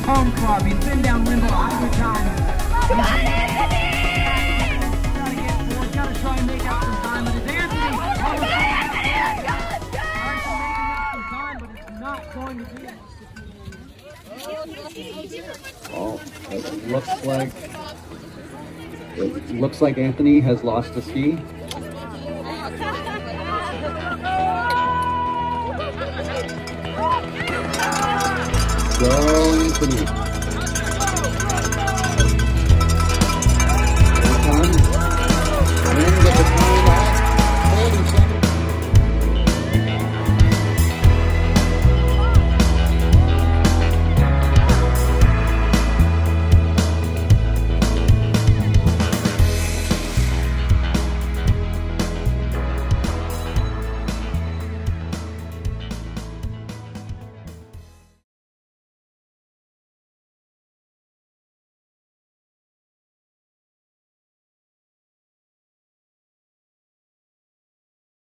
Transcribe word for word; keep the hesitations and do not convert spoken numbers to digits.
home club. He's been down limbo every time. Come on, Anthony! Gotta get forward, gotta try and make up some time, but it's Anthony. Let's go, Anthony! Let's go, let's go! Making up some time, but it's not going to be. Oh, it looks like it looks like Anthony has lost a ski. Go Anthony.